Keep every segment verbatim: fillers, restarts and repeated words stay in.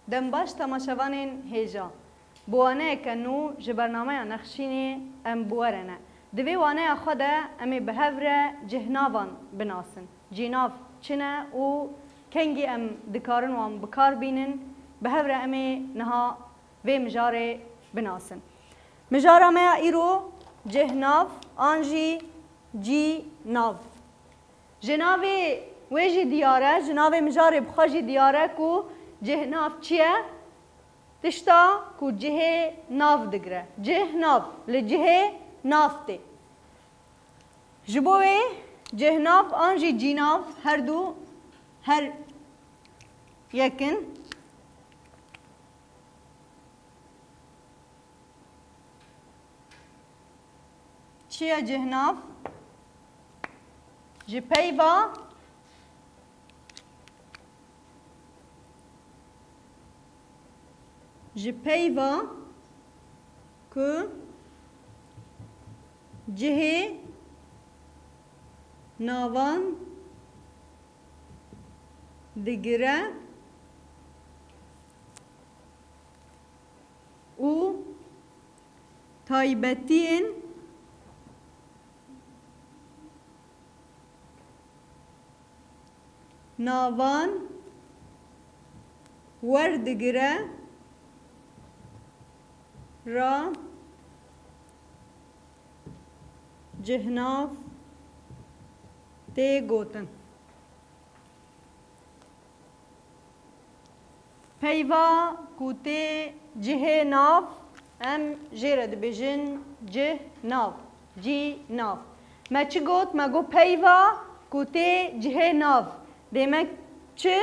دنباش تماشاوانین هیجا بوانه کنو جبرنامه نخشینی ام بورنه دوی وانه خدا امی بهوره جهناوان بناسن جیناف چنه و کنگی ام دکارن و ام بکار بینن بهوره امی نها و مجاره بناسن مجاره ما ایرو جهناف آنجی جی ناف جناوی ویجی دیاره جناوی مجاره بخواجی دیاره کو جهناف چیه؟ تشتا کو جه ناف دگره جه ناف لجه ناف تی جبوی جه ناف آنجی جی ناف هر دو هر یکن چیه جه ناف؟ جی پیوا جی پیوا که جه ناوان دگره و تایبتین ناوان وردگره را جهناف تی گوتن پیوا کوتی جه ناف ام جیرد بجن جه ناف جی ناف ما چی گوت ما گو پیوا کوتی جه ناف دیمک چه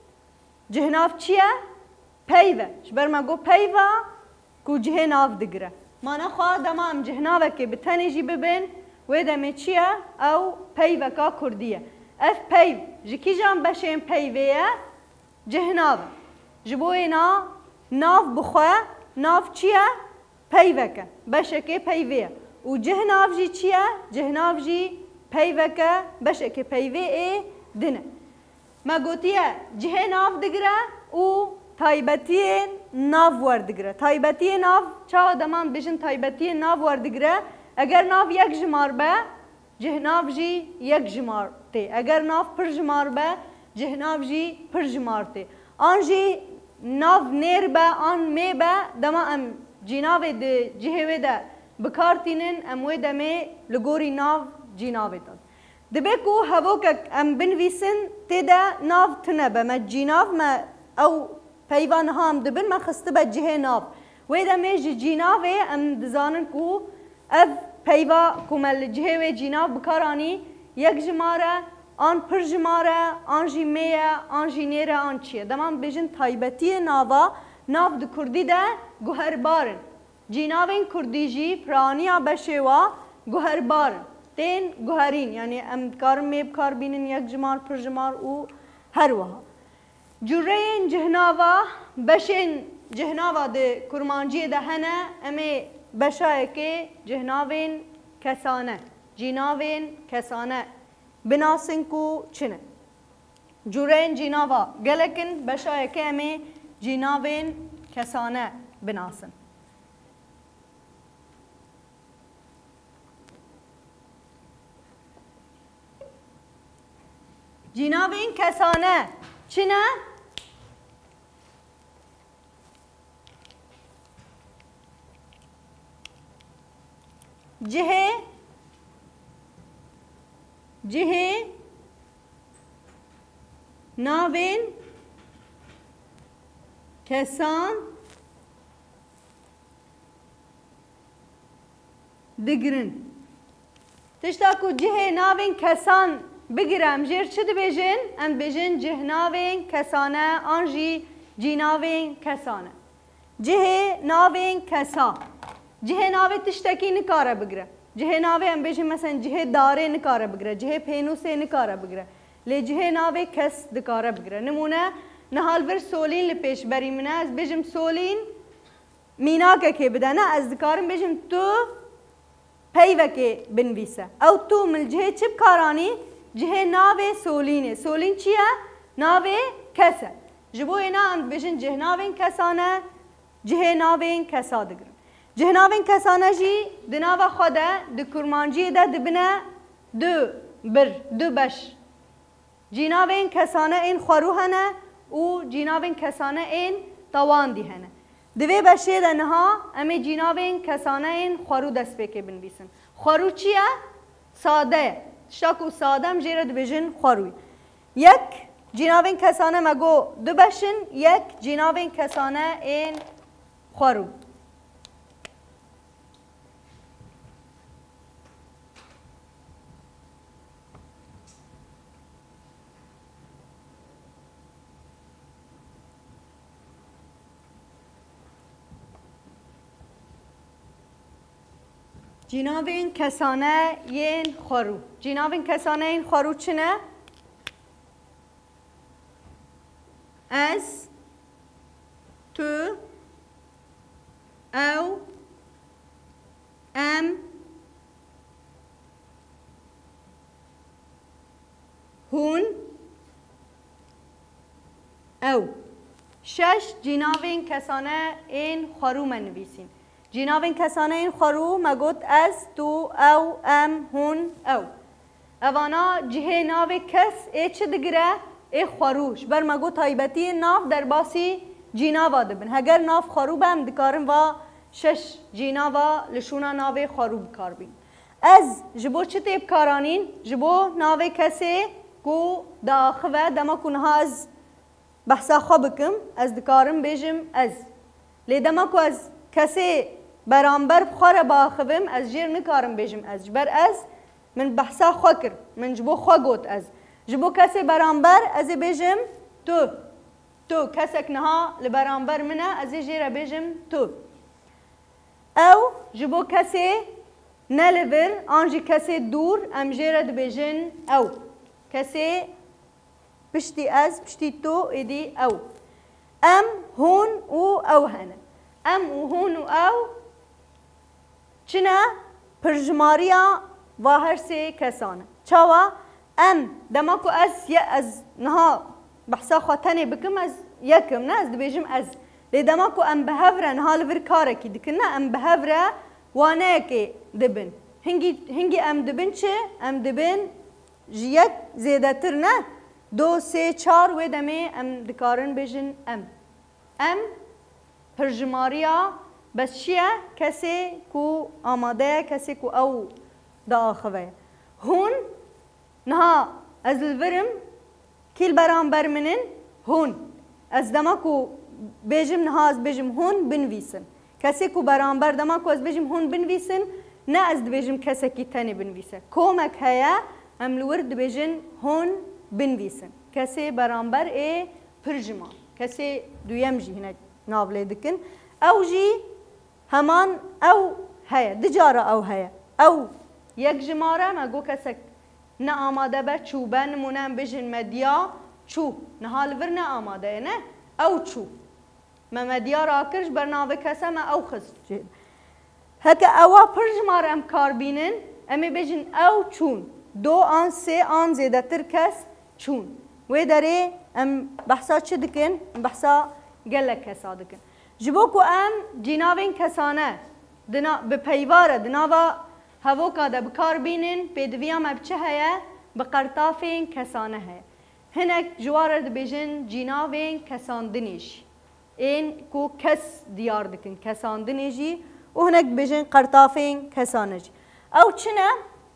جه ناف چیه پیوا شبر ما گو پیوا کو جه ناف دگره مانا خواه دمام جه ناوه که بتنی جی ببین و دمه چیه او پیوه که کردیه اف پیو جکی جان بشین پیوه جه ناوه جبوی نا ناف بخواه ناف چیه پیوه که بشه که پیوه و جه ناف جی چیه جه ناف جی پیوه که بشه که پیوه ای دنه ما گوتیه جه ناف دگره و تایبتی ناف وردگره تایبتی ناف چه دمان بجن تایبتی ناف وردگره اگر ناف یک جمار به جه ناف جی یک جمار تی اگر ناف پر جمار به جه ناف جی پر جمار تی آن جی ناف نیر به آن می به دما ام جناوی ده جهوی ده بکارتینن ام وی دمی لگوری ناف جناوی داد دبی کو هوا که ام بنویسن تی ده ناف تنه به ما جناف ما او پیوان هم دبن ما خسته به جه ناف وی دمی جی جناوی ام دزانن کو اف پیوا کمل جه و جناف بکارانی یک جماره آن پر جماره آن جی میه آن جی نیره آن چیه دمان بجن تایبتی ناوا ناف د کردی ده گوهر بارن جناوین کردی جی پرانیا بشوا گوهر بارن تین گوهرین یعنی ام کار میب کار بینن یک جمار پر جمار او هر وها جورین جهناوا بشین جهناوا ده کرمانجی ده هنه امی بشای که جهناوین کسانه جناوین کسانه بناسن کو چنه جورین جناوا گلکن بشای که امی جناوین کسانه بناسن جناوین کسانه چنه جه جه ناوین کسان دگرن تشتا کو جه ناوین کسان بگیرم جیر چه بیجن ام بیجن جه ناوین کسانه آنجی جی ناوین کسانه جه ناوین کسا جه ناوی تشتکی نکاره بگیره جه ناوی ام بیجن مثلا جه داره نکاره بگیره جه پینوسه نکاره بگیره لی جه ناوی کس دکاره بگیره نمونه نهال ور سولین لپیش بری منه از بیجم سولین مینا که بدنه از دکارم بیجم تو پیوه که بنویسه او تو مل جه چه بکارانی جه ناوی سولینه سولین چیه؟ ناوی کسه جبو اینا ام بجن جه ناوین کسانه جه ناوین کسا دگرن جه ناوین کسانه جی دناوا خوده د کرمانجی ده دبنه دو بر دو بش جناوین کسانه این خورو هنه و جناوین کسانه این توان دی هنه دوی بشه ده نها امی جناوین کسانه این خورو دست بکه بنویسن خورو چیه؟ ساده شاکو ساده هم جیره دبیجن خوروی یک جناوین کسانه مگو دو بشن یک جناوین کسانه این خورو جناوین کسانه این خورو جناوین کسانه این خورو چنه؟ از تو او ام هون او شش جناوین کسانه این خورو منویسین جناوین کسانه این خورو مگود از تو او ام هون او اوانا جه ناو کس ای چه دگره ای خوروش بر مگو تایبتی ناف در باسی جناوا دبن هگر ناف خورو بهم دکارم و شش جناوا لشونا ناو خورو بکار بین از جبو چه تیب کارانین جبو ناو کسی کو داخوه دما کنها از بحثا خو بکم از دکارم بیجم از لی دما کو از کسی برانبر بخوره باخویم از جیر نکارم بیجم از جبر از من بحثا خو کر من جبو خو گوت از جبو کسی برانبر از بیجم تو تو کسک نها لبرانبر منه از جیر بیجم تو او جبو کسی نلور آنجی کسی دور ام جیرد بیجن او کسی پشتی از پشتی تو ایدی او ام هون و او هنه ام و هون و او چنه پرجماریا و هر سه کسانه چاوا ام دماکو از یا از نها بحثا خواتنی بکم از یکم نه از دبیجم از لی دماکو ام بهوره نها لور کاره کی دکنه ام بهوره وانه که دبن هنگی هنگی ام دبن چه ام دبن یک زیاده تر نه دو سه چار و دمه ام دکارن بیجن ام ام پرجماریا بس چیه کسی کو آماده کسی کو او داخوه هون نها از الورم کل برانبر منن هون از دما کو بیجم نها از بیجم هون بنویسن کسی کو برانبر دما کو از بیجم هون بنویسن نه از بیجم کسی کی تنی بنویسن کومک هیا ام لورد بیجن هون بنویسن کسی برانبر ای پرجمان کسی دویم جی هنه نابله دکن او جی همان او هیا دجاره او هیا او یک جماره مگو کسک نه آماده به چوبه نمونه بجن مدیا چو نه حال ور نه آماده نه او چو ما مدیا را کرش برنامه کسا ما او خز جید هکا اوا پر جماره ام کار بینن امی بجن او چون دو آن سه آن زیده تر کس چون و داره ام بحثا چه دکن بحثا گلک کسا دکن جبو کو ام جناوین کسانه دنا به پیواره دناوا هوا کاده بکار بینن پیدویا مبچه هیا بقرطافین کسانه هیا هنک جوار دبیجن جناوین کساندنیش این کو کس دیار دکن کساندنیجی و هنک بیجن قرطافین کسانه جی او چنه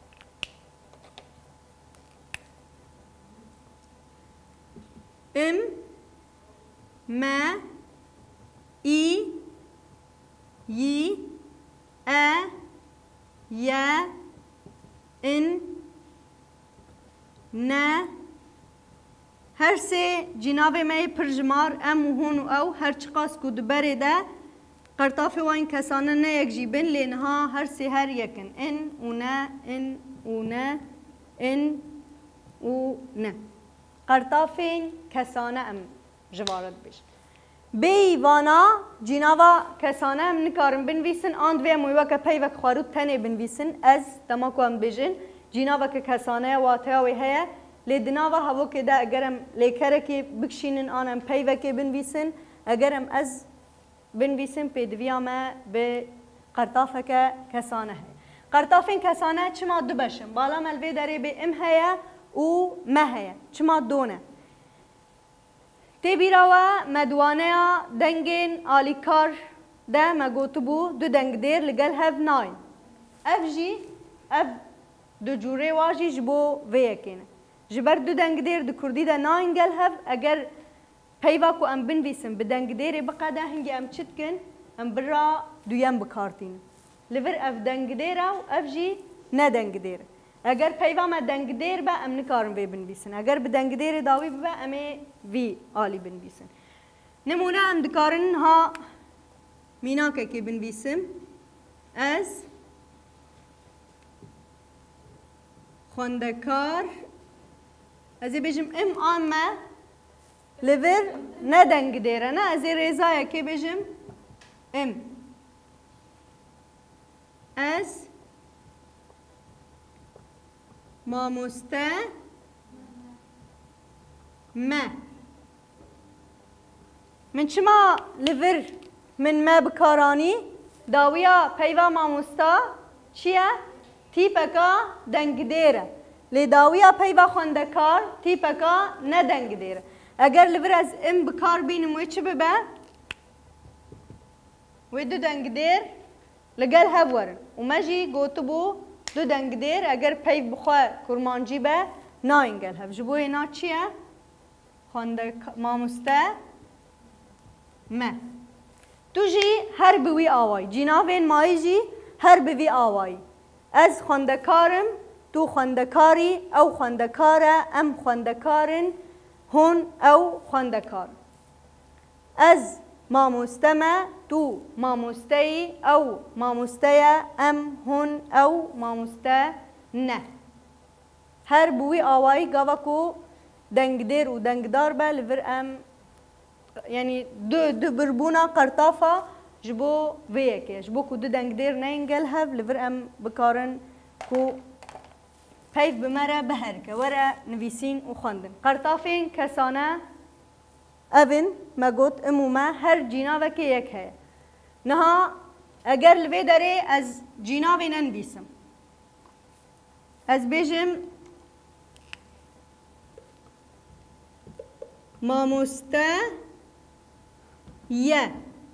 ام ما ای یی ا یا ان نه هر سه جناب ما پرجمار ام و هون و او هر چقاس کو دبره ده قرطاف وان کسانه نه یک جیبن لینها هر سه هر یکن ان و نه ان و نه ان و نه قرطافین کسانه ام جوارد بیش بی وانا جناوا کسانه ام نکارم بنویسن آن دوی مویوه که پیوک خواروب تنه بنویسن از دماکو ام بیجن جناوا که کسانه واتیاوی هیا لدنا و هوا که ده اگرم لیکره که بکشینن آنم پیوه که بنویسن اگرم از بنویسن پیدویا ما به قرطافه که کسانه هی قرطافین کسانه چما دو بشن بالا ملوی داره به ام هیا و ما هیا چما دونه تبیروا مدوانه دنگین آلیکار ده مگوتبو دو دنگ دیر لگل هف ناین اف جی اف دو جوره واجی جبو ویکینه جبر دو دنگ دیر دو کردی ده ناین گل هف اگر پیوا کو ام بنویسم به دنگ دیر بقا ده هنگی ام چت کن ام برا دویم بکارتین لور اف دنگ دیر و اف جی نه دنگ دیر اگر پیوا ما دنگ دیر با ام نکارم وی بنویسن اگر به دنگ دیر داوی با ام وی آلی بنویسن نمونه ام دکارن ها مینا که که بنویسم از خوندکار از بجم ام آن ما لور نه دنگ دیره نه از ریزای که بجم ام از ماموسته ما من چما لور من ما بکارانی داویا پیوا ماموستا چیه؟ تیپکا دنگ دیره لی داویا پیوا خوندکار تیپکا نه دنگ دیره اگر لور از ام بکار بینم وی چه ببه؟ وی دو دنگ دیر لگل هفورن و مجی گوتو بو دو دنگ دیر اگر پیو بخواه کرمانجی به ناین گل هف جبو اینا چیه؟ خوندک ماموسته ما تو جی هر بوی آوای جناوین مایی جی هر بوی آوای از خوندکارم تو خوندکاری او خوندکاره ام خوندکارن هون او خوندکار از ماموسته ما تو ماموسته او ماموسته ام هون او ماموسته نه هر بوی آوایی گاوا کو دنگدیر و دنگدار به لور ام یعنی دو دو بربونا قرطافا جبو ویه که جبو کو دو دنگدیر نینگل هف لور ام بکارن کو پیف بمره بهر که وره نویسین و خوندن قرطافین کسانه اوین مگوت امومه هر جیناوه که یک هست نها اگر لوی داره از جیناوی ننویسم از بیجم ماموسته یه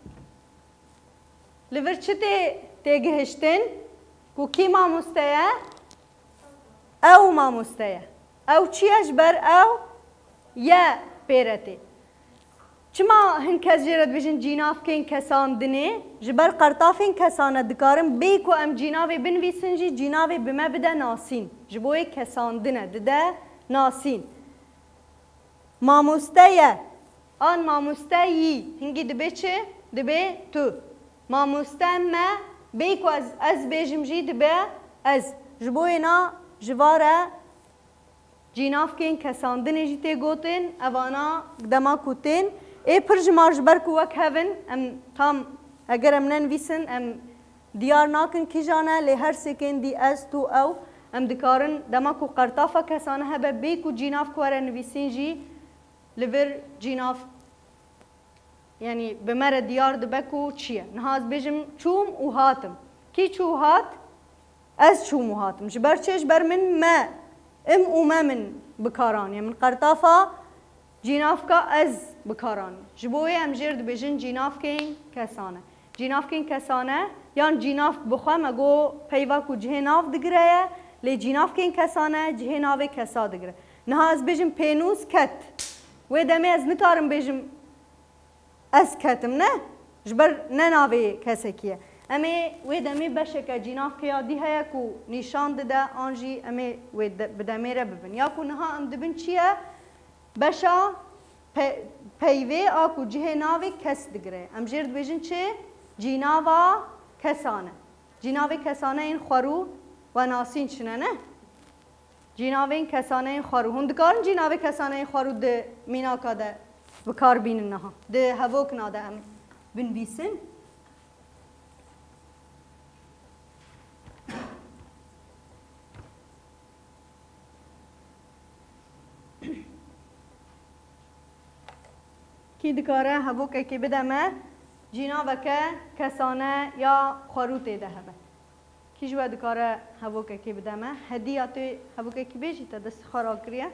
لور چه تگهشتن کو کی ماموسته او ماموسته او چیش بر او یه پیرته چما هن کس جرد بجن جیناف که این کسان دنه جبر قرطاف این کسانه دکارم بی کو ام جیناوی بنویسن جی جیناوی بما بده ناسین جبوی کسان دنه دده ناسین ماموسته آن ماموسته یی هنگی دبه چه؟ دبه تو ماموسته ما بی کو از از بیجم جی دبه از جبوی نا جواره جیناف که این کسان دنه جی تی گوتن اوانا دما کوتن ای پرج مارج برکو وک هفن ام تام اگر ام ننویسن ام دیار ناکن کی جانه لی هر سکن دی از تو او ام دکارن دما کو قرطافه کسانه هبه بی کو جیناف کو اره نویسین جی لور جیناف یعنی بمره دیار دبکو چیه نهاز بیجم چوم و هاتم کی چو هات از چوم و هاتم جبر چش بر من ما ام و ما من بکارانی من قرطافه جیناف کا از بکارانی جبوی ام جرد بیجن جیناف که این کسانه جیناف که این کسانه یان جیناف بخواه مگو پیوا کو جه ناف دگره لی جیناف که این کسانه جه ناف کسا دگره نه از بیجم پینوس کت و دمی از نکارم بیجم از کتم نه جبر نه ناوی کسی کیه امی و دمی بشه که جیناف که یادی هیا کو نشان داده آنجی امی و بدمی را ببین یا کو نها ام دبن چیه بشا پیوه آکو جه ناوی کس دگره ام جرد بیجن چه جیناوا کسانه جیناوی کسانه این خورو و ناسین چنه نه جیناوی این کسانه این خورو هندکارن جیناوی کسانه این خورو ده مینا که ده بکار بینن نها ده هوک ناده ام بین بیسن کی دکاره هوا که کی بدمه جینا وکه کسانه یا خروته ده همه کی جو دکاره هوا که کی بدمه هدیات هوا که کی بیشی تا دست خراب کریه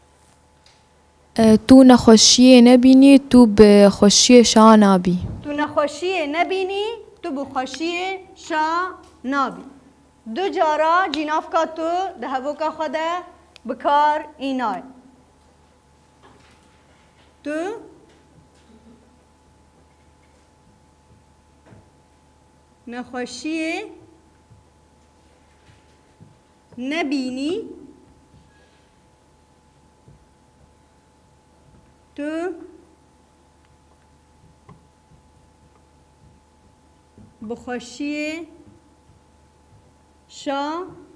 تو نخوشی نبینی تو به خوشی شا نابی تو نخوشی نبینی تو به خوشی شا نابی دو جارا جیناف کا تو ده هوا که خوده بکار اینای تو نخوشی نبینی تو بخوشی شا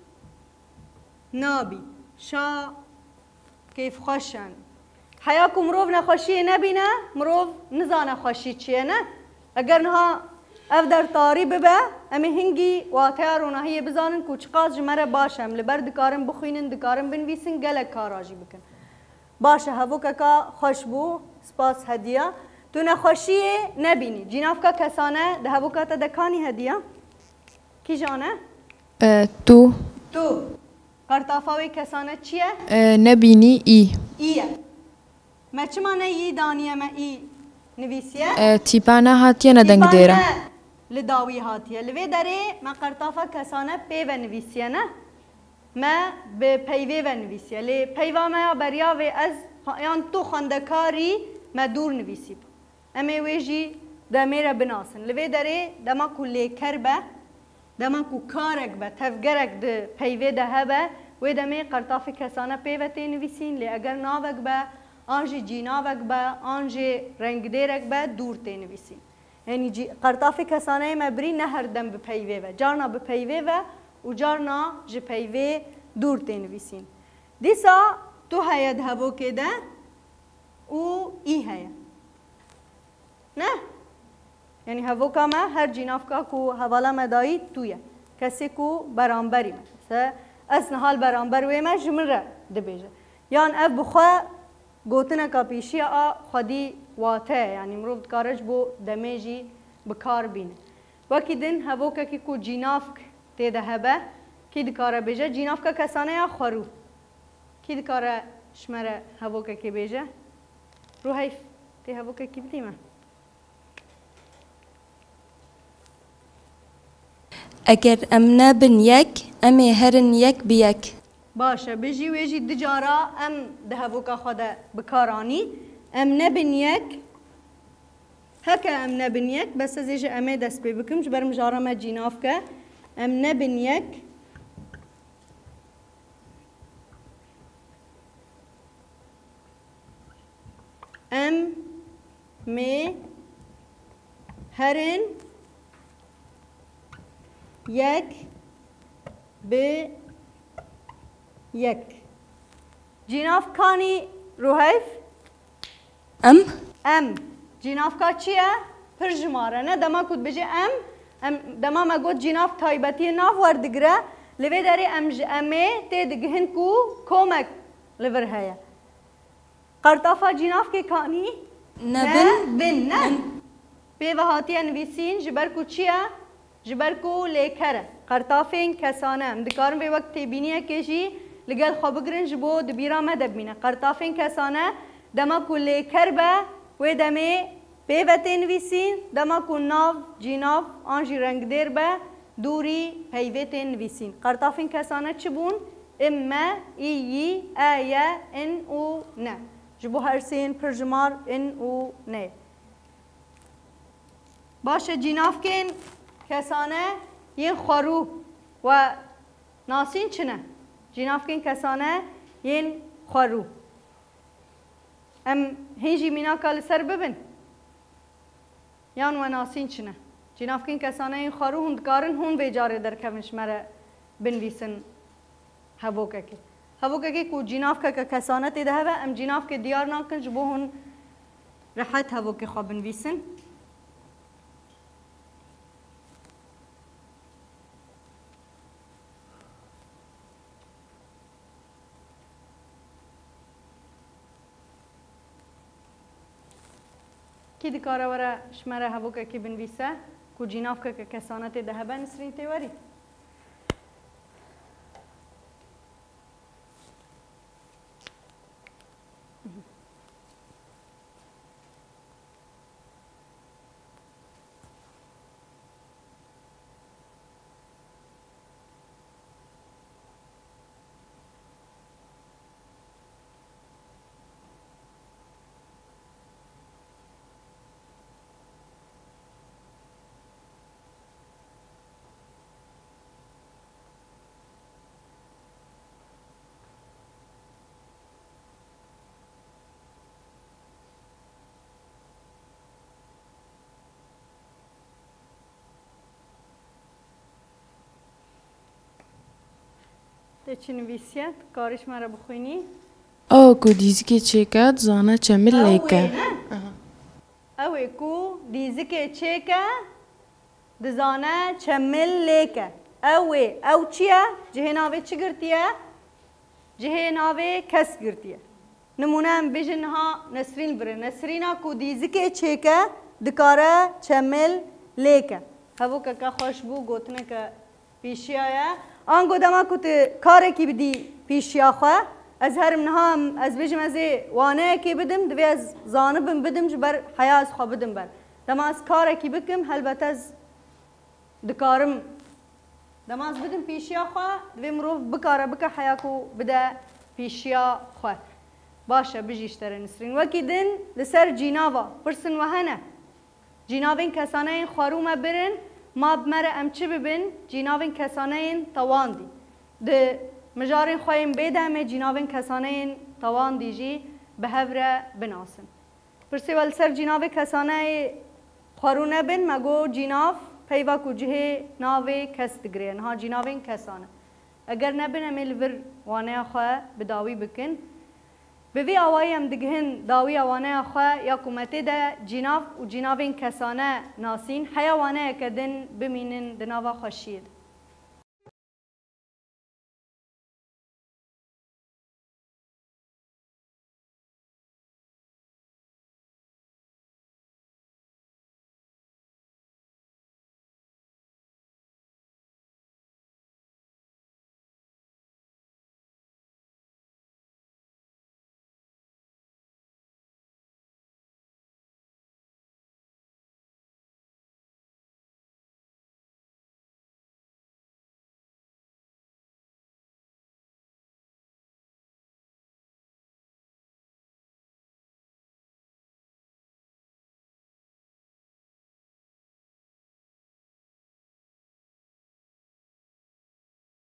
نابی شا کیف خوشن حیاکو مروف نخوشی نبینه مروف نزانه خوشی چیه نه اگر نها اف در تاری ببه امی هنگی واته رو نهی بزانن کوچقاز جمره باشم لبر دکارم بخوینن دکارم بنویسن گلک کاراجی بکن باشه هفو که خوش بو سپاس هدیه تو نخوشی نبینی جیناف که کسانه ده هفو که تا دکانی هدیه کی جانه؟ تو تو قرطافاوی کسانه چیه؟ نبینی ای ایه ما چه مانه ای دانیه ما ای نویسیه؟ تیپا نه هاتیه ندنگ دیره لداوی هاتیه لوی داره ما قرطافا کسانه پی و نویسیه نه ما به پیوی و نویسیه لی پیوا ما بریا و از یان تو خاندکاری ما دور نویسی امی ویجی دمیره بناسن لوی داره دما کلی کربه دما کو کارک به تفگرک ده پیوی ده هبه و دمی قرطاف کسانه پیوه تی نویسین لی اگر ناوک به آنجی جیناوک به آنجی رنگ دیرک به دور تی نویسین یعنی قرطاف کسانه مبری نه هر دم به پیوی و جارنا به پیوی و و جارنا جه پیوی دور تی نویسین دیسا تو هید هوا که ده او ای هیا نه یعنی هوا که ما هر جیناف که کو حوالا مدایی تویه کسی کو برانبری مثلا از نحال برانبر وی ما جمره دبیجه یان اف بخواه گوتنه که پیشی آ خودی واته یعنی مروف کارج بو دمیجی بکار بینه وکی دن هوا که کو جیناف تیده هبه کی دکاره بیجه جیناف که کسانه یا خورو کی دکاره شمره هوا که بیجه رو حیف تی هوا که بدیمه اگر ام نبن یک امی هرن یک بیک باشه بجی ویجی دجارا ام ده هوا که خود بکارانی ام نبن یک هکه ام نبن یک بس از ایجا امه دست بی بکم جبرم جارا ما جیناف که ام نبن یک ام می هرن یک به یک جیناف کانی روحیف ام ام جیناف کا چیه؟ پر جماره نه دما کود بجه ام ام دما ما گود جیناف تایبتی ناف وردگره لوی داری ام ج امه تی دگهن کو کومک لور هیا قرطافا جیناف که کانی نبن بن نه به وهاتی نویسین جبر کو چیه؟ جبر کو لیکره قرطافین کسانه ام دکارم به وقت بینیه کشی لگل خواب گرن جبو دبیرا مدب بینه قرطافین کسانه دما کو لیکر به و دمه به وقت نویسین دما کو ناف جیناف آنجی رنگ دیر به دوری پیوت نویسین قرطافین کسانه چی بون؟ اما ای آیا ان او نه جبو هر سین پرجمار ان او نه باشه جیناف کن کسانه یه خورو و ناسین چنه جیناف کن کسانه یه خورو ام هنجی مینا کال سر ببین یان و ناسین چنه جیناف کن کسانه یه خورو هندکارن هون بیجاره در کمش مره بنویسن هبو که که هبو که که کو جیناف که کسانه تیده هوا ام جیناف که دیار ناکن جبو هون راحت هبو که خواب بنویسن کی دکاره وره شمره هبوکه کی بنویسه کو جیناف که کسانت ده هبه نسرین تیوری ده چی نویسید؟ کارش مرا بخوینی؟ او کو دیزکی چکت زانه چمل لیکه اوه کو دیزکی چکه دزانه چمل لیکه اوه او چیه؟ جه ناوه چی گرتیه؟ جه ناوه کس گرتیه نمونه هم بیجن ها نسرین بره نسرین ها کو دیزکی چکه دکاره چمل لیکه هفو که که خوش بو گوتنه که پیشی آیا آنگو دما کت کاری کی بدی پیشیا خو از هر منها از بیشم از وانه کی بدم دوی از زانبم بدم جبر حیاز خو بدم بر دما از کاری کی بکم هلبت از دکارم دما از بدم پیشیا خو دوی مروف بکاره بک حیاکو بده پیشیا خو باشه بجیشتر نسرین وکی دن لسر جیناوا پرسن وهنه جیناوین کسانه خواروم برن ما بمره ام چی ببین جیناوین کسانه این تواندی ده مجارین خواهیم بیده همه جیناوین کسانه این تواندی جی به هفره بناسن پرسی ول سر جیناوی کسانه خارونه بین مگو جیناف پیوا کجه ناوی کس دگرین ها جیناوین کسانه اگر نبین همه لور وانه خواه بداوی بکن به وی آوائی هم دگهن داوی آوانه خواه یا کمته ده جیناف و جیناوین کسانه ناسین حیوانه کدن بمینن دناوا خوشید